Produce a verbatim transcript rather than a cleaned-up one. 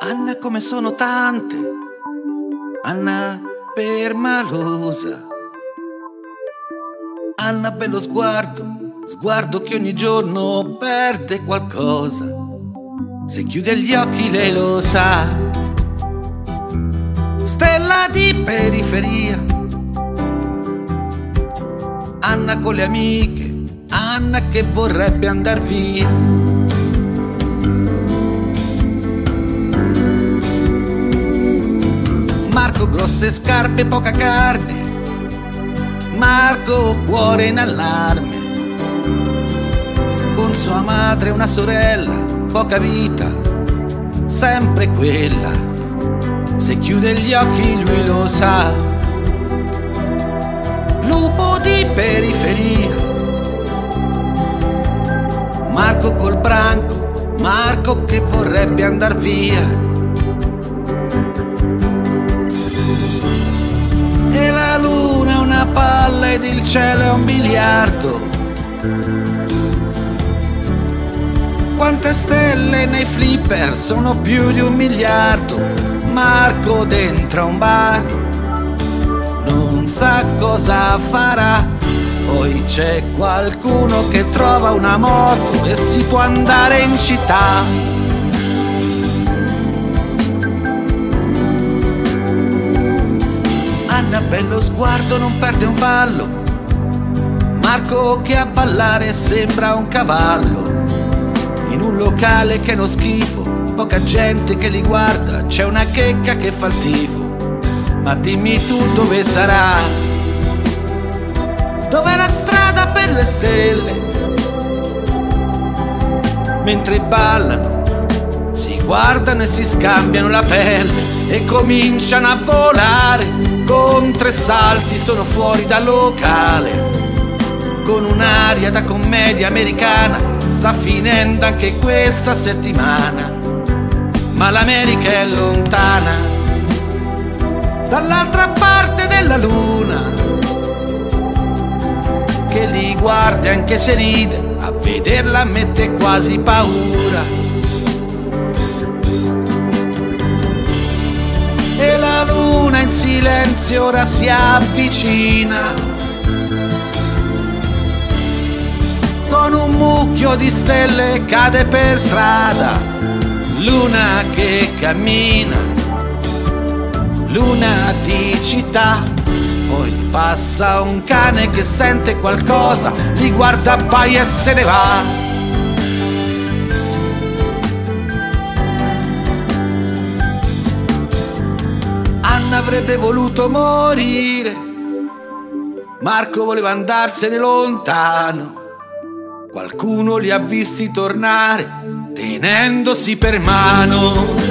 Anna come sono tante, Anna permalosa, Anna bello sguardo, sguardo che ogni giorno perde qualcosa. Se chiude gli occhi lei lo sa. Stella di periferia, Anna con le amiche, Anna che vorrebbe andar via. Marco grosse scarpe, poca carne, Marco cuore in allarme, con sua madre una sorella, poca vita, sempre quella. Se chiude gli occhi lui lo sa. Lupo di periferia, Marco col branco, Marco che vorrebbe andar via. E la luna è una palla ed il cielo è un biliardo. Quante stelle nei flipper, sono più di un miliardo. Marco dentro a un bar non sa cosa farà. Poi c'è qualcuno che trova una moto e si può andare in città. Anna bello sguardo non perde un ballo, Marco che a ballare sembra un cavallo. In un locale che è uno schifo, poca gente che li guarda, c'è una checca che fa il tifo. Ma dimmi tu dove sarà? Dov'è la strada per le stelle? Mentre ballano, si guardano e si scambiano la pelle e cominciano a volare. Con tre salti sono fuori dal locale, con un'aria da commedia americana. Sta finendo anche questa settimana, ma l'America è lontana, dall'altra parte della luna, che li guarda anche se ride, a vederla mette quasi paura. E la luna in silenzio ora si avvicina, con un mucchio di stelle cade per strada. Luna che cammina, luna di città. Poi passa un cane che sente qualcosa, li guarda poi e se ne va. Anna avrebbe voluto morire, Marco voleva andarsene lontano. Qualcuno li ha visti tornare tenendosi per mano.